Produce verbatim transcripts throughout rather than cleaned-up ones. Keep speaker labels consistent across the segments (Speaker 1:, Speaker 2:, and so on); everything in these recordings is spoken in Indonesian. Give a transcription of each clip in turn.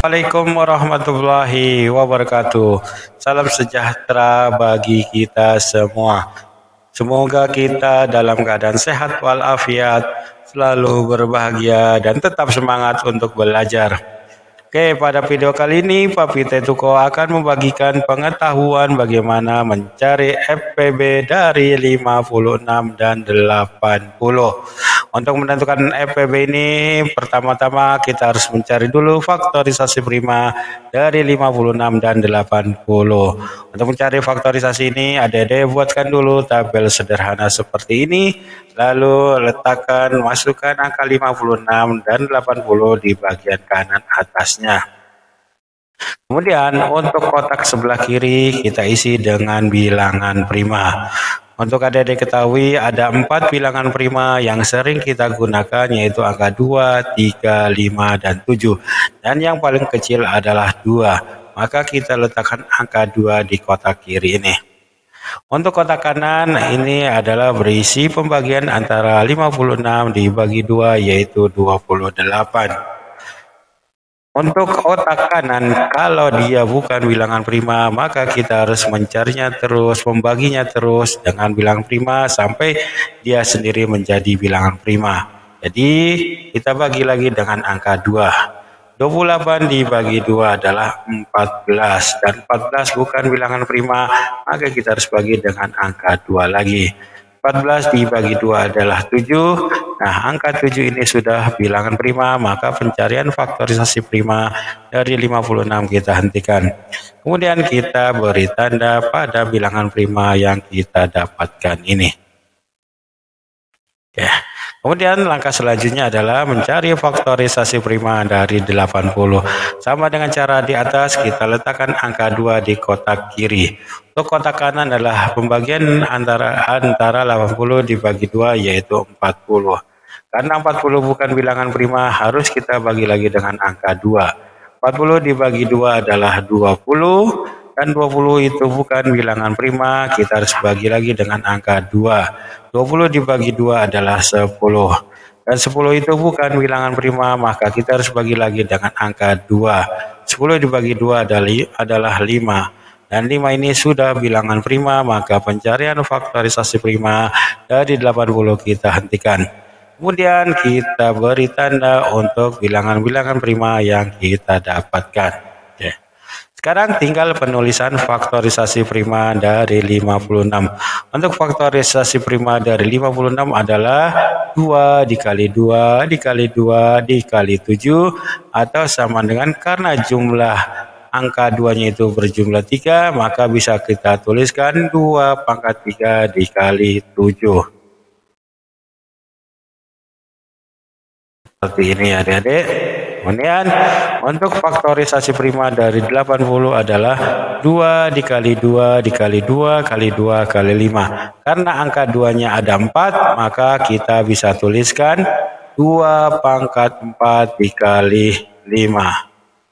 Speaker 1: Assalamualaikum warahmatullahi wabarakatuh. Salam sejahtera bagi kita semua. Semoga kita dalam keadaan sehat walafiat, selalu berbahagia dan tetap semangat untuk belajar. Oke, pada video kali ini Papi Tetuko akan membagikan pengetahuan bagaimana mencari F P B dari lima puluh enam dan delapan puluh. Untuk menentukan F P B ini, pertama-tama kita harus mencari dulu faktorisasi prima dari lima puluh enam dan delapan puluh. Untuk mencari faktorisasi ini, adik-adik buatkan dulu tabel sederhana seperti ini, lalu letakkan, masukkan angka lima puluh enam dan delapan puluh di bagian kanan atasnya. Kemudian untuk kotak sebelah kiri kita isi dengan bilangan prima. Untuk adik-adik ketahui ada empat bilangan prima yang sering kita gunakan, yaitu angka dua, tiga, lima, dan tujuh. Dan yang paling kecil adalah dua. Maka kita letakkan angka dua di kotak kiri ini. Untuk kotak kanan ini adalah berisi pembagian antara lima puluh enam dibagi dua, yaitu dua puluh delapan. Untuk kotak kanan, kalau dia bukan bilangan prima, maka kita harus mencarinya terus, membaginya terus dengan bilangan prima sampai dia sendiri menjadi bilangan prima. Jadi kita bagi lagi dengan angka dua. dua puluh delapan dibagi dua adalah empat belas, dan empat belas bukan bilangan prima, maka kita harus bagi dengan angka dua lagi. empat belas dibagi dua adalah tujuh. Nah, angka tujuh ini sudah bilangan prima, maka pencarian faktorisasi prima dari lima puluh enam kita hentikan. Kemudian kita beri tanda pada bilangan prima yang kita dapatkan ini. Ya. Kemudian langkah selanjutnya adalah mencari faktorisasi prima dari delapan puluh. Sama dengan cara di atas, kita letakkan angka dua di kotak kiri. Untuk kotak kanan adalah pembagian antara antara delapan puluh dibagi dua, yaitu empat puluh. Karena empat puluh bukan bilangan prima, harus kita bagi lagi dengan angka dua. empat puluh dibagi dua adalah dua puluh. Dan dua puluh itu bukan bilangan prima, kita harus bagi lagi dengan angka dua. dua puluh dibagi dua adalah sepuluh. Dan sepuluh itu bukan bilangan prima, maka kita harus bagi lagi dengan angka dua. sepuluh dibagi dua adalah lima. Dan lima ini sudah bilangan prima, maka pencarian faktorisasi prima dari delapan puluh kita hentikan. Kemudian kita beri tanda untuk bilangan-bilangan prima yang kita dapatkan. Oke. Sekarang tinggal penulisan faktorisasi prima dari lima puluh enam. Untuk faktorisasi prima dari lima puluh enam adalah dua dikali dua dikali dua dikali tujuh, atau sama dengan, karena jumlah angka dua-nya itu berjumlah tiga, maka bisa kita tuliskan dua pangkat tiga dikali tujuh. Seperti ini adik-adik. Kemudian untuk faktorisasi prima dari delapan puluh adalah dua dikali dua dikali dua kali dua kali lima. Karena angka dua-nya ada empat, maka kita bisa tuliskan dua pangkat empat dikali lima.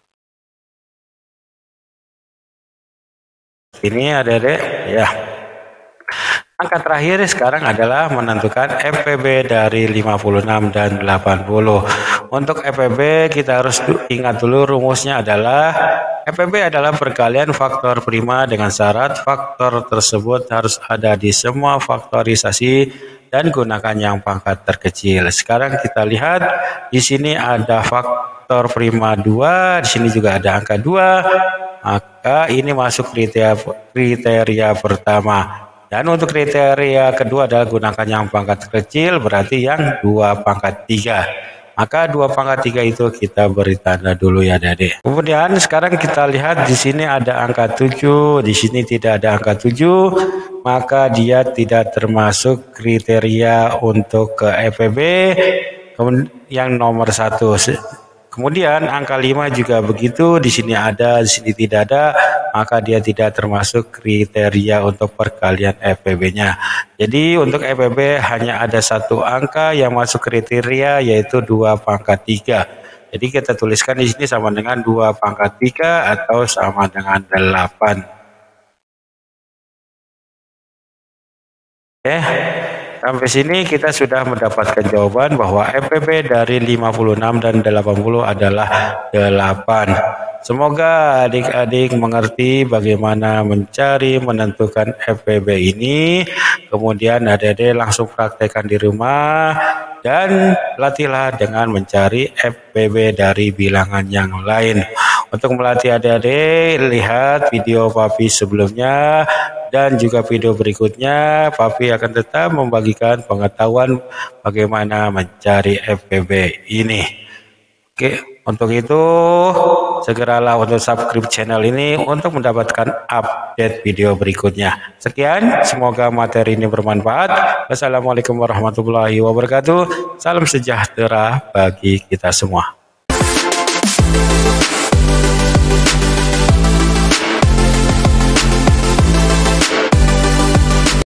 Speaker 1: Ini adik-adik ya. Angka terakhir sekarang adalah menentukan F P B dari lima puluh enam dan delapan puluh. Untuk F P B kita harus ingat dulu rumusnya adalah F P B adalah perkalian faktor prima dengan syarat faktor tersebut harus ada di semua faktorisasi dan gunakan yang pangkat terkecil. Sekarang kita lihat di sini ada faktor prima dua, di sini juga ada angka dua. Maka ini masuk kriteria kriteria pertama. Dan untuk kriteria kedua adalah gunakan yang pangkat kecil, berarti yang dua pangkat tiga. Maka dua pangkat tiga itu kita beri tanda dulu ya adik. Kemudian sekarang kita lihat di sini ada angka tujuh, di sini tidak ada angka tujuh, maka dia tidak termasuk kriteria untuk ke F P B yang nomor satu. Kemudian angka lima juga begitu, di sini ada, di sini tidak ada, maka dia tidak termasuk kriteria untuk perkalian F P B-nya. Jadi untuk F P B hanya ada satu angka yang masuk kriteria, yaitu dua pangkat tiga. Jadi kita tuliskan di sini sama dengan dua pangkat tiga atau sama dengan delapan. Oke. Sampai sini kita sudah mendapatkan jawaban bahwa F P B dari lima puluh enam dan delapan puluh adalah delapan. Semoga adik-adik mengerti bagaimana mencari menentukan F P B ini. Kemudian adik-adik langsung praktekkan di rumah dan latihlah dengan mencari F P B dari bilangan yang lain. Untuk melatih adik-adik, lihat video Papi sebelumnya dan juga video berikutnya. Papi akan tetap membagikan pengetahuan bagaimana mencari F P B ini. Oke, untuk itu segeralah untuk subscribe channel ini untuk mendapatkan update video berikutnya. Sekian, semoga materi ini bermanfaat. Wassalamualaikum warahmatullahi wabarakatuh. Salam sejahtera bagi kita semua.